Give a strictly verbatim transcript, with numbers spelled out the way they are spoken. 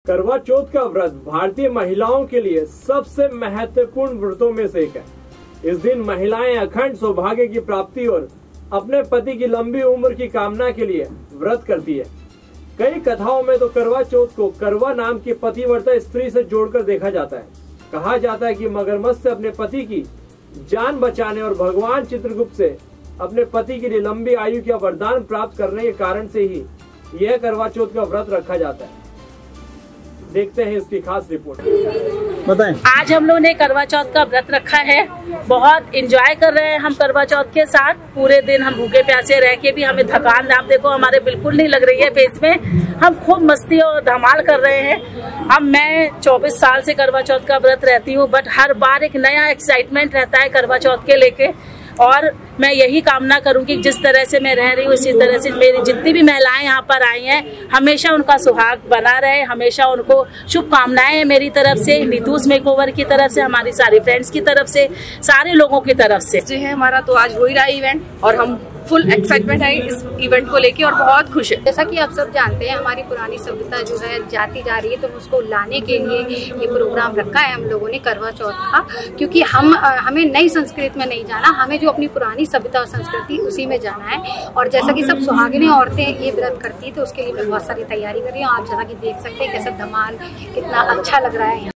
करवा चौथ का व्रत भारतीय महिलाओं के लिए सबसे महत्वपूर्ण व्रतों में से एक है। इस दिन महिलाएं अखंड सौभाग्य की प्राप्ति और अपने पति की लंबी उम्र की कामना के लिए व्रत करती है। कई कथाओं में तो करवा चौथ को करवा नाम की पतिव्रता स्त्री से जोड़कर देखा जाता है। कहा जाता है कि मगरमच्छ से अपने पति की जान बचाने और भगवान चित्रगुप्त से अपने पति के लिए लंबी आयु का वरदान प्राप्त करने के कारण से ही यह करवा चौथ का व्रत रखा जाता है। देखते हैं इसकी खास रिपोर्ट। बताएं। आज हम लोगों ने करवा चौथ का व्रत रखा है। बहुत एंजॉय कर रहे हैं हम करवा चौथ के साथ। पूरे दिन हम भूखे प्यासे रह के भी हमें थकान आप देखो हमारे बिल्कुल नहीं लग रही है फेस में। हम खूब मस्ती और धमाल कर रहे हैं। अब मैं चौबीस साल से करवा चौथ का व्रत रहती हूँ, बट हर बार एक नया एक्साइटमेंट रहता है करवा चौथ के लेके। और मैं यही कामना करूंगी जिस तरह से मैं रह रही हूँ इसी तरह से मेरी जितनी भी महिलाएं यहाँ पर आई हैं हमेशा उनका सुहाग बना रहे, हमेशा उनको शुभकामनाएं मेरी तरफ से, नीतूस मेकओवर की तरफ से, हमारी सारी फ्रेंड्स की तरफ से, सारे लोगों की तरफ से। जो है हमारा तो आज हो ही रहा है इवेंट और हम फुल एक्साइटमेंट है इस इवेंट को लेके और बहुत खुश है। जैसा कि आप सब जानते हैं हमारी पुरानी सभ्यता जो है जाती जा रही है, तो उसको लाने के लिए ये प्रोग्राम रखा है हम लोगों ने करवा चौथ का, क्योंकि हम हमें नई संस्कृति में नहीं जाना, हमें जो अपनी पुरानी सभ्यता और संस्कृति उसी में जाना है। और जैसा कि सब सुहागिनी औरतें ये व्रत करती है तो उसके लिए मैं बहुत सारी तैयारी कर रही हूँ। आप जैसा कि देख सकते हैं कैसे धमाल कितना अच्छा लग रहा है।